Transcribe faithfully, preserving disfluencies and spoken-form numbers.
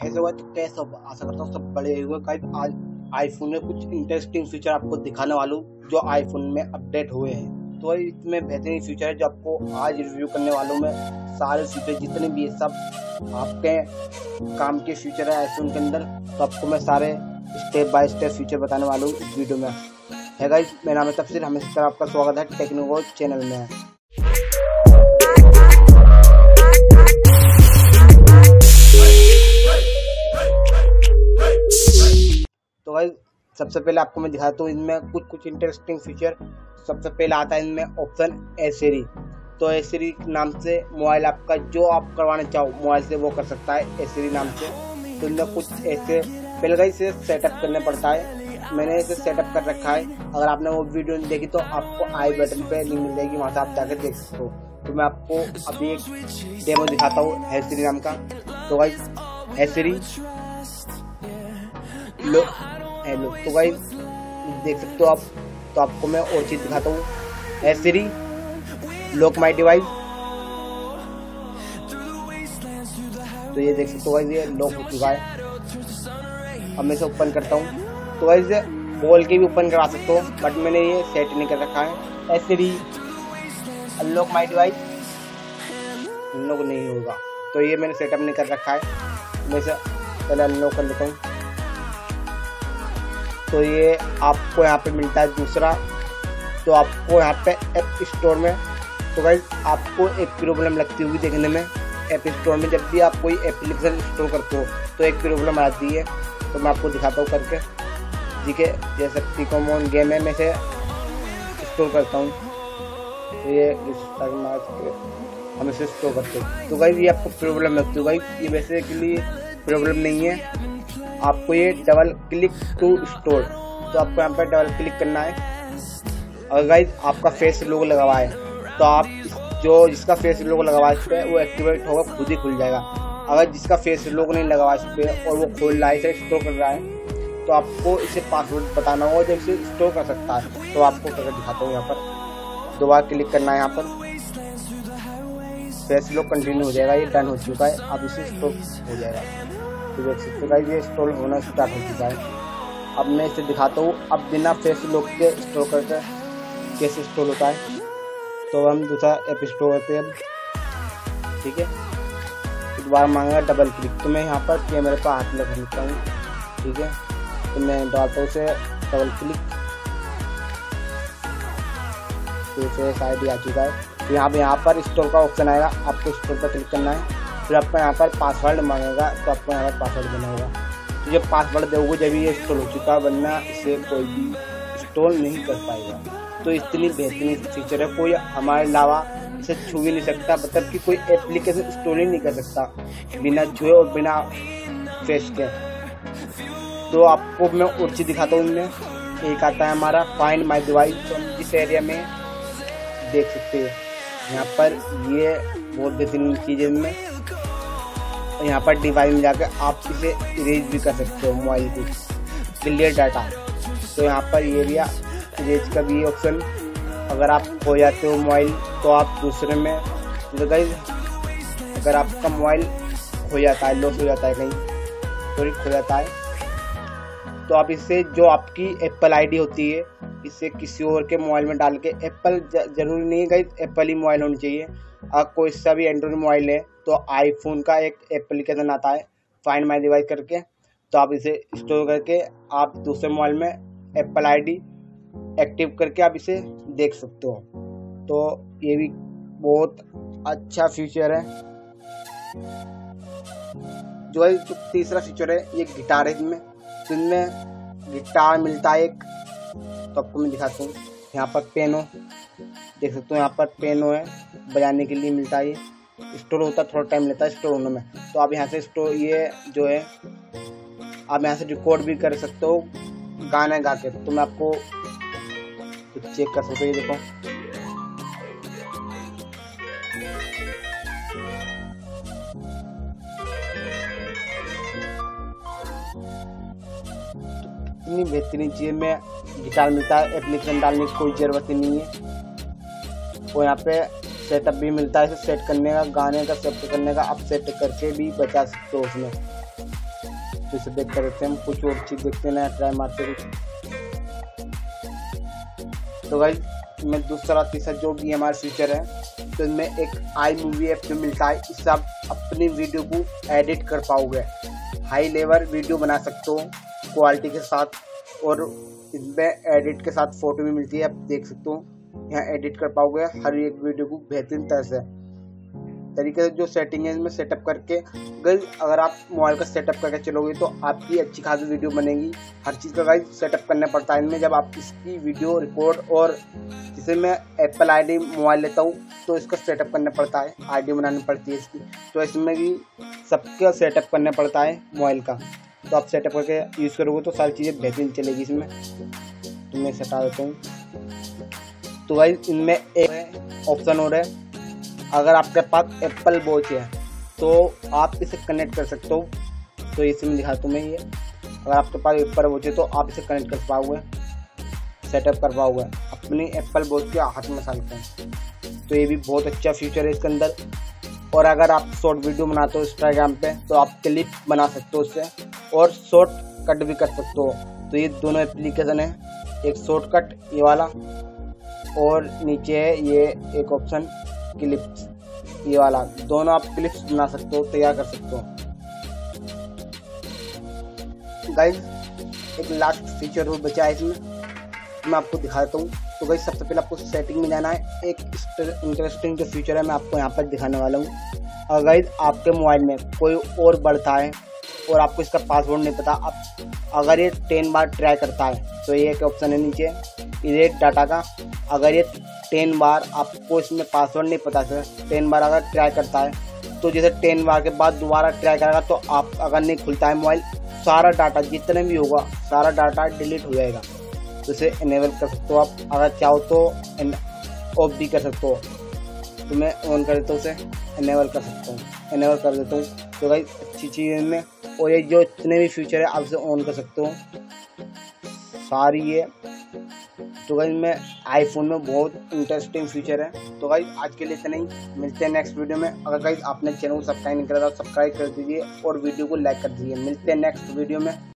कैसे हुआ तो कैसे हुआ आशा करता हूँ सब बड़े हुए। गाइस आज आईफोन में कुछ इंटरेस्टिंग फीचर आपको दिखाने वाला हूँ जो आईफोन में अपडेट हुए हैं। तो इसमें बेहतरीन फीचर है जो आपको आज रिव्यू करने वालों में सारे फीचर जितने भी सब आपके काम के फीचर है आईफोन के अंदर, तो आपको मैं सारे स्टेप बाय स्टेप फीचर बताने वाला हूँ इस वीडियो में। है गाइस, मेरा नाम है तफसीर, हमेशा आपका स्वागत है टेक्निको चैनल में। तो गाइस सबसे पहले आपको मैं दिखाता हूँ इनमें कुछ कुछ इंटरेस्टिंग फीचर। सबसे पहले आता है इनमें ऑप्शन एसिरी। तो एसिरी नाम से मोबाइल आपका जो आप करवाना चाहो मोबाइल से वो कर सकता है एसिरी नाम से। तो इनमें कुछ ऐसे पहले गाइस इसे सेटअप करने पड़ता है, मैंने इसे सेटअप कर रखा है। अगर आपने वो वीडियो नहीं देखी तो आपको आई बटन पे लिंक मिल जाएगी, वहाँ से आप जाकर देख सकते हो। तो मैं आपको अभी एक डेमो दिखाता हूँ एसिरी नाम का। तो गाइस एसिरी लो हेलो, तो गाइस देख सकते हो आप। तो आपको मैं और चीज दिखाता हूँ एसिरी लॉक माई डिवाइस। तो ये देख सकते हो गाइस ये लॉक हो चुका है। अब मैं इसे ओपन करता हूँ। तो गाइस बोल के भी ओपन करा सकते हो, बट मैंने ये सेट नहीं कर रखा है। Hey Siri unlock my device unlock नहीं होगा, तो ये मैंने सेटअप नहीं कर रखा है। मैं इसे पहले अनलॉक कर लेता हूँ। तो ये आपको यहाँ पे मिलता है दूसरा। तो आपको यहाँ पे ऐप स्टोर में, तो गाइस आपको एक प्रॉब्लम लगती होगी देखने में ऐप स्टोर में, जब भी आप कोई एप्लीकेशन इंस्टॉल करते हो तो एक प्रॉब्लम आती है। तो मैं आपको दिखाता हूँ करके, ठीक है। जैसे पिकोमोन गेम है, मैं इसे इंस्टॉल करता हूँ। तो ये हम इसे इंस्टॉल करते हैं। तो गाइस ये आपको प्रॉब्लम लगती है। गाइस ये वैसे के लिए प्रॉब्लम नहीं है, आपको ये डबल क्लिक टू स्टोर। तो आपको यहाँ पर डबल क्लिक करना है। और गाइस आपका फेस लोगो लगा हुआ है, तो आप जो जिसका फेस लोगो लगा हुआ है इस पर वो एक्टिवेट होगा, खुद ही खुल जाएगा। अगर जिसका फेस लोगो नहीं लगा हुआ इस पर और वो खोल रहा है, इसे स्टोर कर रहा है, तो आपको इसे पासवर्ड बताना होगा जब इसे स्टोर कर सकता है। तो आपको करके दिखाता हूँ। यहाँ पर दोबारा क्लिक करना है, यहाँ पर फेस लोग कंटिन्यू हो जाएगा। ये डन हो चुका है, अब इसे स्टोर हो जाएगा। तो देख सकते हैं ये इंस्टॉल होना स्टार्ट हो चुका है। अब मैं इसे दिखाता हूँ अब बिना फेस लॉक के इंस्टॉल करके कैसे इंस्टॉल होता है। तो हम दूसरा ऐप इंस्टॉल करते हैं अब, ठीक है। दोबारा मांगा डबल क्लिक, तो मैं यहाँ पर कैमरे पर हाथ लगा लेता हूँ, ठीक है। तो मैं डालता हूँ उसे डबल क्लिक, तो इसे साइड आ चुका है। तो यहाँ पे यहाँ पर इंस्टॉल का ऑप्शन आएगा, आपको इंस्टॉल पर क्लिक करना है। फिर आपको यहाँ पर पासवर्ड मांगेगा, तो आपको यहाँ पर पासवर्ड देना होगा। तो जब पासवर्ड दोगे जब ये इंस्टॉल हो चुका, वरना इसे कोई भी इंस्टॉल नहीं कर पाएगा। तो इतनी बेहतरीन फीचर है, कोई हमारे अलावा इसे छू भी नहीं सकता, मतलब कि कोई एप्लीकेशन इंस्टॉल ही नहीं कर सकता बिना छुए और बिना फेस के। तो आपको मैं और चीज दिखाता हूँ। इनमें एक आता है हमारा फाइंड माई डिवाइस। तो हम जिस एरिया में देख सकते हैं यहाँ पर ये बहुत बेहतरीन चीज़ है इनमें। यहाँ पर डिवाइस में जाकर आप इसे इरेज भी कर सकते हो मोबाइल की, क्लियर डाटा। तो यहाँ पर ये भी इरेज का भी ऑप्शन, अगर आप खो जाते हो मोबाइल तो आप दूसरे में, तो गाइस अगर आपका मोबाइल खो जाता है, लॉस हो जाता है कहीं, सॉरी खो जाता है, तो आप इससे जो आपकी एप्पल आईडी होती है इससे किसी और के मोबाइल में डाल के, एप्पल जरूरी नहीं है गाइस एप्पल ही मोबाइल होनी चाहिए, अगर कोई सा भी एंड्रॉइड मोबाइल है तो आईफोन का एक एप्लीकेशन आता है फाइंड माई डिवाइस करके। तो आप इसे इंस्टॉल करके आप दूसरे मोबाइल में एप्पल आईडी एक्टिव करके आप इसे देख सकते हो। तो ये भी बहुत अच्छा फीचर है। जो है जो तीसरा फीचर है ये गिटार है। इनमें तो इनमें गिटार मिलता है एक, तो आपको मैं दिखाता हूँ। यहाँ पर पियानो देख सकते हो, यहाँ पर पियानो है बजाने के लिए मिलता है। ये स्टोर होता है, थोड़ा टाइम लेता है स्टोर होने में। तो आप यहाँ से स्टोर ये जो है आप यहाँ से रिकॉर्ड भी कर सकते हो गाना गा के। तो मैं आपको तो चेक कर सकते हो, ये देखो इतनी बेहतरीन चीज में गिटार मिलता है। एप्लीकेशन डालने की कोई ज़रूरत ही नहीं है। और यहाँ पे सेटअप भी मिलता है, इसे सेट करने का, गाने का सेट करने का, आप सेट करके भी बचा सकते हो उसमें। तो इसे देख कर देखते हैं, हम कुछ और चीज़ देखते हैं, नया ट्राई मारते कुछ। तो गाइस इसमें दूसरा तीसरा जो भी हमारा फीचर है, तो इसमें एक आई मूवी ऐप जो मिलता है, इससे आप अपनी वीडियो को एडिट कर पाओगे, हाई लेवल वीडियो बना सकते हो क्वालिटी के साथ, और इसमें एडिट के साथ फोटो भी मिलती है, आप देख सकते हो। यहाँ एडिट कर पाओगे हर एक वीडियो को बेहतरीन तरह से तरीके से। जो सेटिंग है इसमें सेटअप करके गाइस, अगर आप मोबाइल का सेटअप करके चलोगे तो आपकी अच्छी खासी वीडियो बनेगी। हर चीज़ का गाइस सेटअप करना पड़ता है इनमें। जब आप इसकी वीडियो रिकॉर्ड, और जैसे मैं एप्पल आईडी मोबाइल लेता हूँ तो इसका सेटअप करना पड़ता है, आईडी बनानी पड़ती है इसकी, तो इसमें भी सबका सेटअप करना पड़ता है मोबाइल का। तो आप सेटअप करके यूज़ करोगे तो सारी चीज़ें बेहतरीन चलेगी इसमें। तो मैं हटा देता हूँ। तो गाइस इनमें एक ऑप्शन और है, अगर आपके पास एप्पल वॉच है तो आप इसे कनेक्ट कर सकते हो। तो इसमें दिखाता हूँ मैं, ये अगर आपके पास एप्पल वॉच है तो आप इसे कनेक्ट कर पाओगे, सेटअप कर पाओगे अपनी एप्पल वॉच के हाथ में साल का। तो ये भी बहुत अच्छा फीचर है इसके अंदर। और अगर आप शॉर्ट वीडियो बनाते हो इंस्टाग्राम पे तो आप क्लिप बना सकते हो उससे, और शॉर्ट कट भी कर सकते हो। तो ये दोनों एप्लीकेशन है, एक शॉर्टकट ये वाला, और नीचे है ये एक ऑप्शन क्लिप्स ये वाला। दोनों आप क्लिप्स बना सकते हो, तैयार कर सकते हो। गाइस एक लास्ट फीचर और बचा है इसमें, मैं आपको दिखा देता हूँ। तो गाइस सबसे पहले आपको सेटिंग में जाना है। एक इंटरेस्टिंग जो फीचर है मैं आपको यहाँ पर दिखाने वाला हूँ। अगर गाइस आपके मोबाइल में कोई और बढ़ता है और आपको इसका पासवर्ड नहीं पता, आप अगर ये टेन बार ट्राई करता है तो ये एक ऑप्शन है नीचे इरेज डाटा का। अगर ये टेन बार आपको इसमें पासवर्ड नहीं पता सर, टेन बार अगर ट्राई करता है तो जैसे टेन बार के बाद दोबारा ट्राई करेगा तो आप अगर नहीं खुलता है मोबाइल, सारा डाटा जितने भी होगा सारा डाटा डिलीट हो जाएगा। तो इसे इनेबल कर सकते हो आप, अगर चाहो तो ऑफ भी कर सकते हो। तो मैं ऑन कर देता हूँ, उसे इनेबल कर सकता हूँ, इनेबल कर देता हूँ। तो भाई अच्छी चीज़ है इनमें, और ये जो जितने भी फीचर है आप इसे ऑन कर सकते हो सारी ये। तो भाई मैं आईफोन में बहुत इंटरेस्टिंग फीचर है। तो भाई आज के लिए इतना ही, मिलते हैं नेक्स्ट वीडियो में। अगर गाइस आपने चैनल को सब्सक्राइब नहीं करा तो सब्सक्राइब कर दीजिए और वीडियो को लाइक कर दीजिए। मिलते हैं नेक्स्ट वीडियो में।